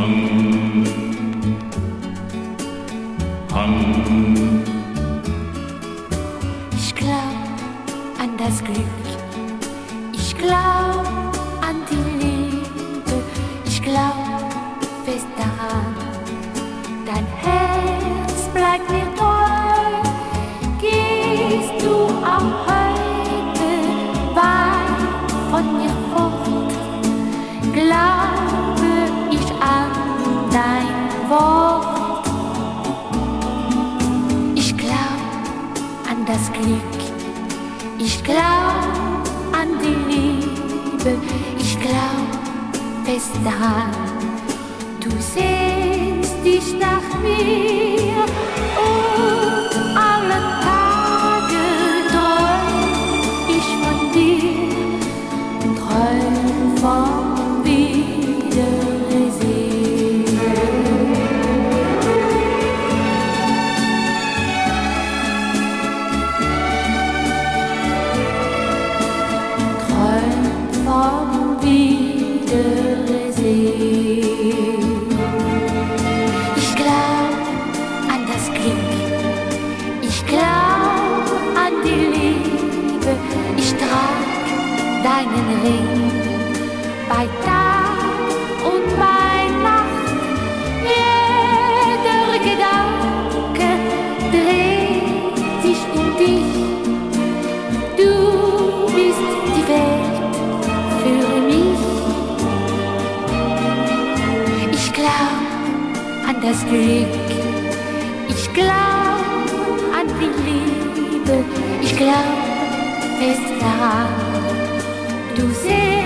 Hang, Hang. Ich glaub an das Glück, ich glaub an die Liebe, ich glaub fest daran, dein Herz bleibt mir treu. Gehst du auch heute weit von mir fort, glaube ich an dein Wort. Ich glaub an das Glück, ich glaub an die Liebe, ich glaub fest daran, du sehnst dich nach mir und alle Tage träum ich von dir und träum vom Wiedersehen. Vom Wiedersehen. Ich glaub an das Glück, ich glaub an die Liebe, ich trag deinen Ring bei Tag und bei Nacht. Jeder Gedanke dreht sich um dich, du bist die Welt für mich. Ich glaub an das Glück, ich glaub an die Liebe, ich glaub fest daran, du siehst